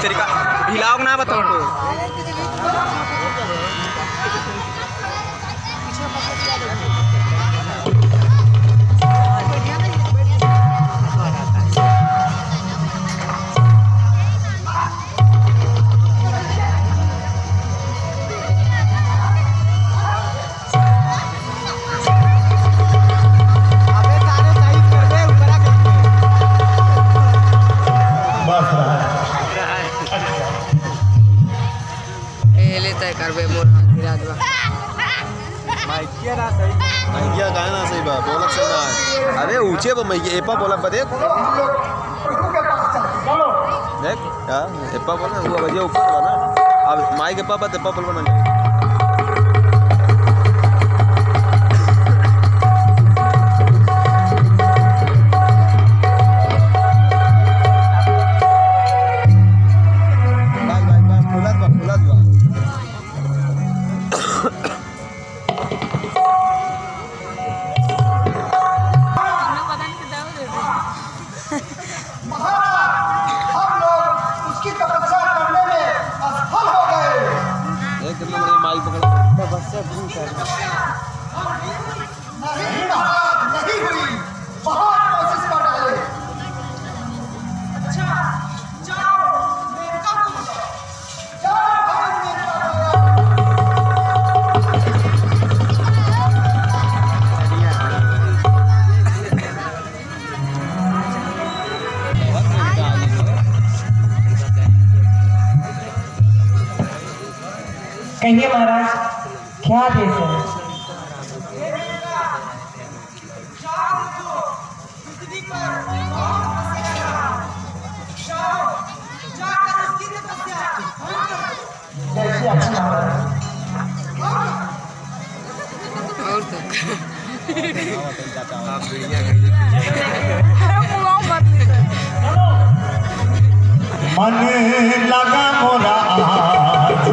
तरीका हिलाओ ना बताओ तो करबे मोर गिरा दवा माइकिया ना सही माइकिया का ना सही बा बोलक से ना अरे ऊंचे पर माइकिया एपा बोलक बा देख देख हां एपा बोल वो बजे ऊपर बा ना अब माइक एपा बा एपा बोल बना कहिए महाराज क्या देश है? मन लगा मोरा आज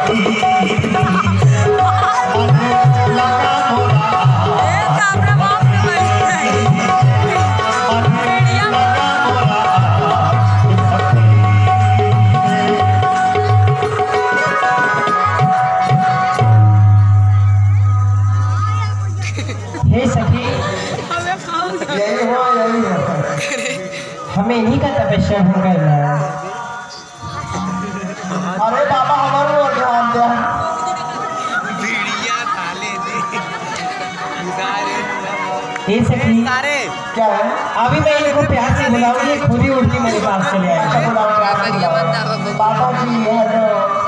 हमें इन्हीं का तपस्या हो गया। अरे बाबा हमारे और ध्यान दे ये सखी क्या है? अभी मैं इनको प्यार से बुलाऊंगी, खुद ही उठ के मेरे पास चले आएंगे। बाबा जी हेलो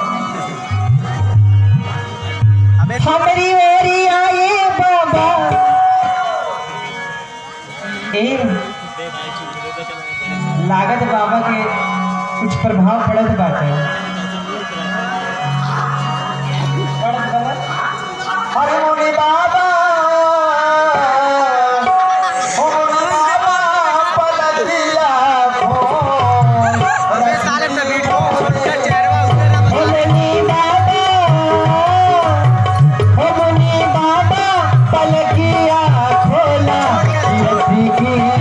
हमारी मेरी आए बाबा लागत बाबा के कुछ प्रभाव पड़त बाटे। अरे मोने बाबा पलटिया खोला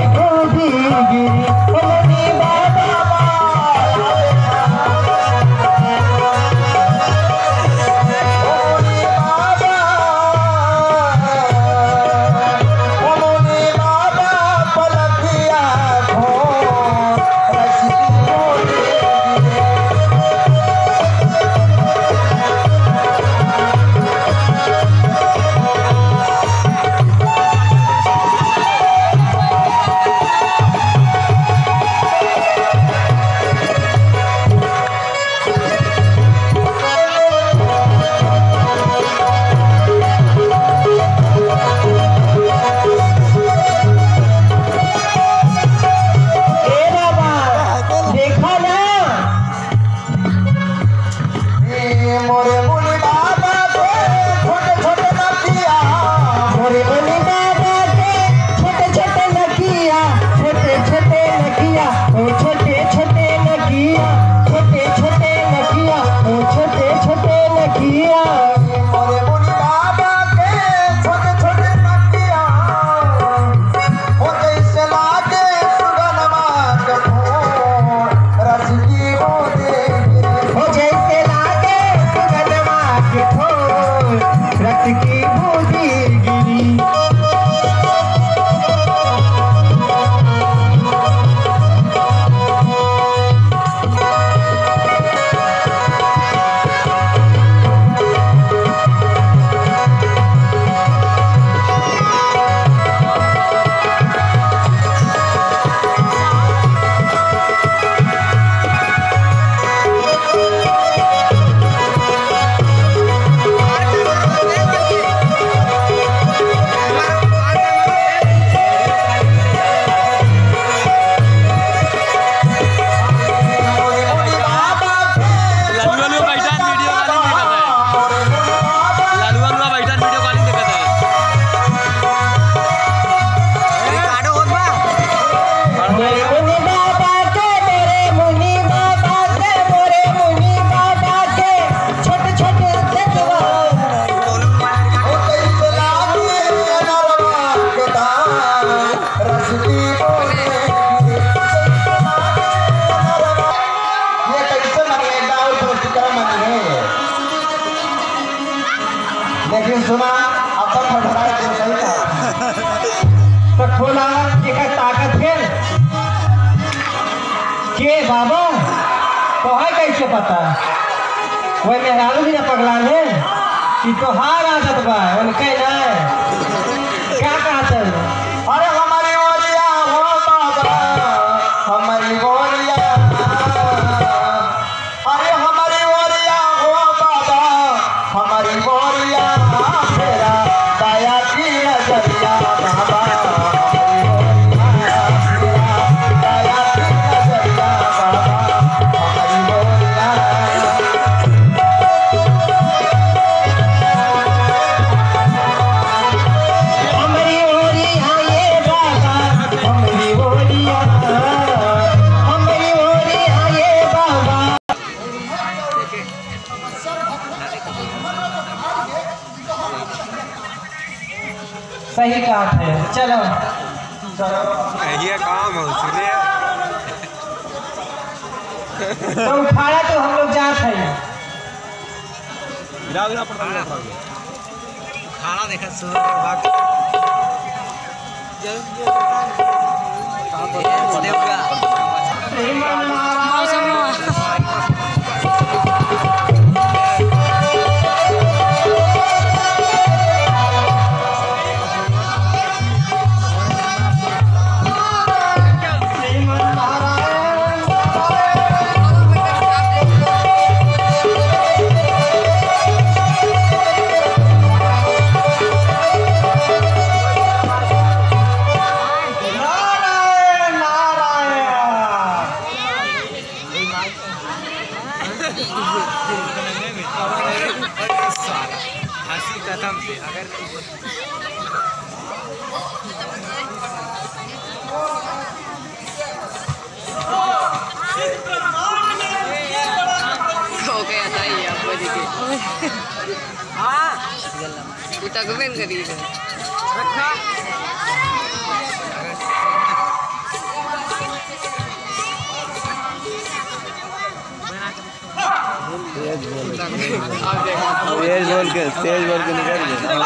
गिरी लेकिन सुना अब तक फटरा सही था तो खोला एक ताकत के बाबा तो है कैसे पता वही मेहरारू भी ना पगला है कि तो हार आदत बा उनके ना क्या कहते हैं अरे हमारी ओरिया हो बाबा हमारी ओरिया अरे हमारी ओरिया हो बाबा हमारी ओरिया तेरा दया की नजरिया बाबा सही बात है चलो ये काम हो सुने तो उठाया तो हम लोग जात है खाना देखा हंसी कदम से अगर हो गया था ये आपको देखिए हाँ उठा को बेन करी रखा तेज बोल के निकल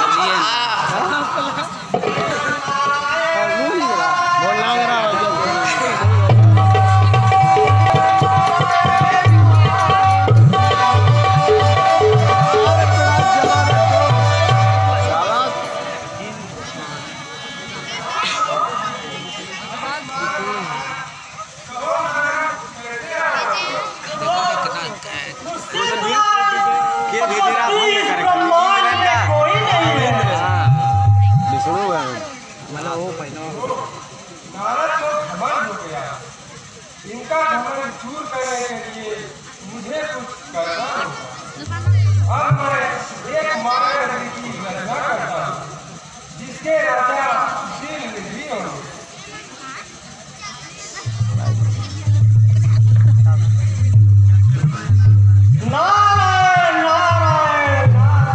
इनका घमंड दूर करने के लिए मुझे कुछ करना अब मैं एक महाराज की रचना करता हूँ जिसके राजा दिल भी होंगे नारायण नारायण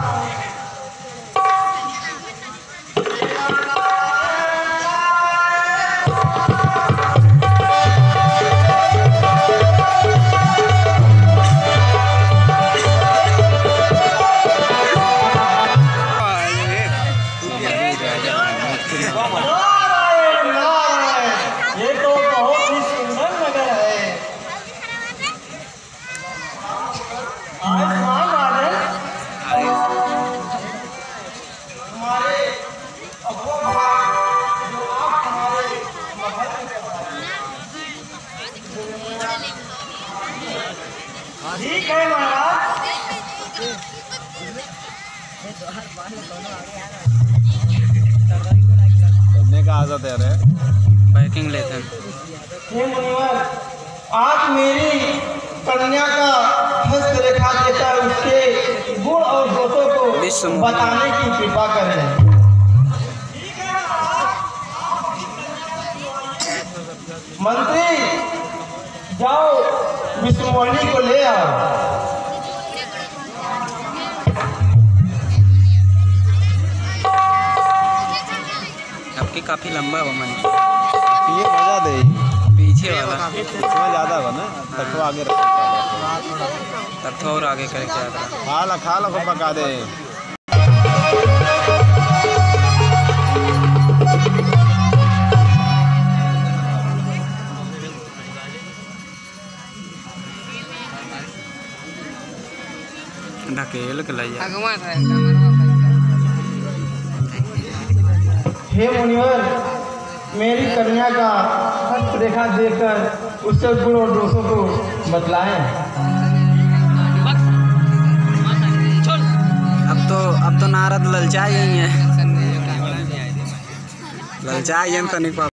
ये तो बहुत ही सुंदर नगर है आज महाराज हमारे अब्बा जो आप हमारे महल में ठीक है महाराज का आजाद है बाइकिंग लेते हैं हे मुनिवर आप मेरी कन्या का हस्तरेखा देकर उसके गुण और दोषों को बताने की कृपा करें मंत्री जाओ विष्णुमणि को ले आओ आपकी काफी लंबा है मन ये मजा दे पीछे वाला इसमें ज्यादा हो ना तक तो आगे तब तो और आगे करके आता खा ला पका दे ढकेल के लैया भगवान है कमरवा हे मुनिवर, मेरी कन्या का हस्तरेखा देखकर उससे गुण और दोषों को बतलाएं। अब तो नारद ललचा ही है, ललचा ही है तनिक